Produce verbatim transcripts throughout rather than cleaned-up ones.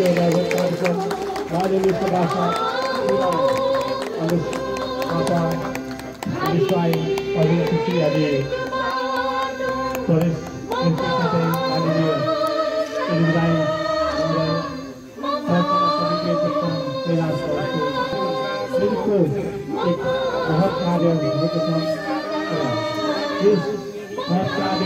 विद्यालय कार्यक्रम माननीय सभासद अनुज थापा विश्वाई अभिनति आदि प्रदेश साथै माननीय इलिमराई मिलको एक बहुत कार्य भएको छ यस बहुत कार्य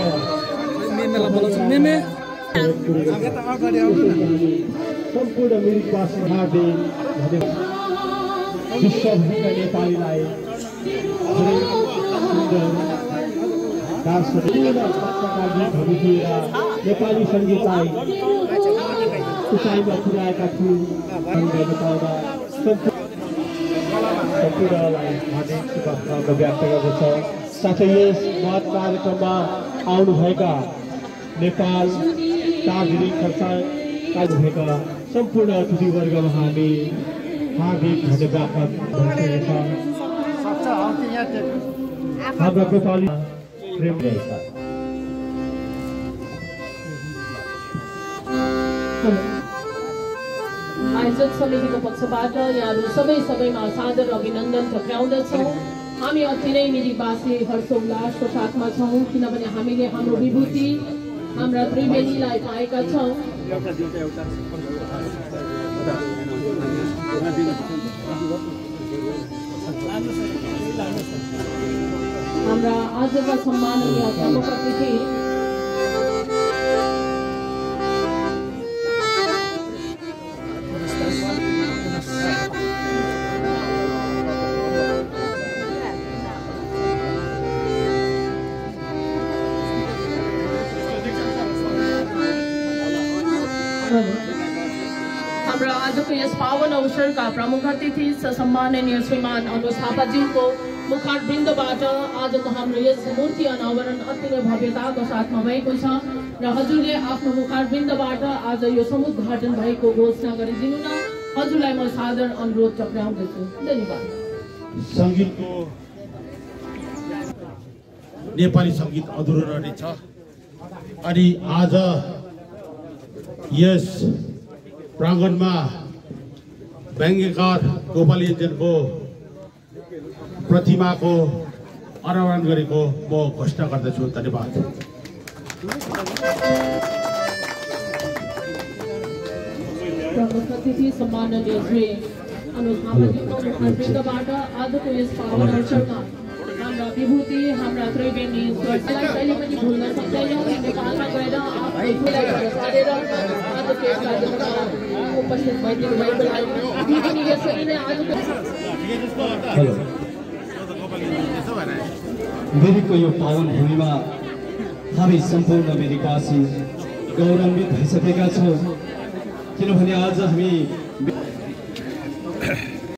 सम्पूर्ण मिरिकवासी हार्दिक विश्वभरिका नेपालीलाई धेरै सुन्दर गीतहरू दिएर नेपाली सङ्गीतलाई उचाइमा पुर्याएका थियौँ बताउँदा सम्पूर्णलाई हार्दिक शुभकामना व्यक्त गर्दछ। साथै यस महत कार्यक्रममा आउनुभएका नेपाल दार्जिलिङ खरसाङ आउनुभएका सम्पूर्ण अतिथिवर्गमा हामी हार्दिक धन्यवाद भनिरहेका हाम्रा नेपाली प्रेम आयोजक समितिको पक्षबाट यहाँहरू सबै सबैमा सादर अभिनन्दन टक्राउँदछौँ। हामी अति नै मिरिकवासी हर्षोल्लासको साथमा छौँ किनभने हामीले हाम्रो विभूति हाम्रा त्रिवेणीलाई पाएका छौँ। हाम्रा आजका सम्माननीय प्रमुख अतिथि हाम्रा आजको यस पावन अवसरका प्रमुख अतिथि सम्माननीय श्रीमान अनुज थापाज्यूको मुखारबिन्दबाट आजको हाम्रो यस मूर्ति अनावरण अति नै भव्यताको साथमा भएको छ र हजुरले आफ्नो मुखारबिन्दबाट आज यो समुद्घाटन भएको घोषणा गरिदिनु न हजुरलाई म सादर अनुरोध टक्राउँदछु। धन्यवाद। सङ्गीतको नेपाली सङ्गीत अधुरो रहेछ अनि आज यस प्राङ्गणमा व्यङ्ग्यकार गोपाल योजनको प्रतिमाको अनावरण गरेको म घोषणा गर्दछु। धन्यवाद। प्रमुख अतिथि सम्माननीय श्री अनुज थापाज्यूको मुखारबिन्दबाट आजको यस पावन अवसरमा हाम्रा विभूति हाम्रा त्रिवेणी स्वरलाई कहिले पनि भुल्न सक्दैनौँ। नेपालमा गएर आफूलाई सारेर आजको यस कार्यक्रममा उपस्थित भइदिनु भएको लागि पनि यसरी नै आजको मिरिकको यो पावन भूमिमा हामी सम्पूर्ण मिरिकवासी गौरवान्वित भइसकेका छौँ किनभने आज हामी